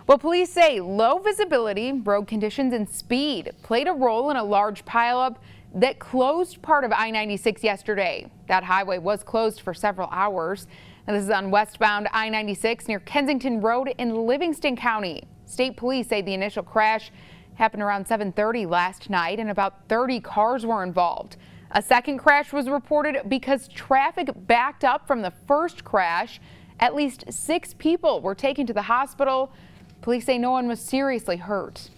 Well, police say low visibility, road conditions, and speed played a role in a large pileup that closed part of I-96 yesterday. That highway was closed for several hours. And this is on westbound I-96 near Kensington Road in Livingston County. State police say the initial crash happened around 7:30 last night and about 30 cars were involved. A second crash was reported because traffic backed up from the first crash. At least 6 people were taken to the hospital. Police say no one was seriously hurt.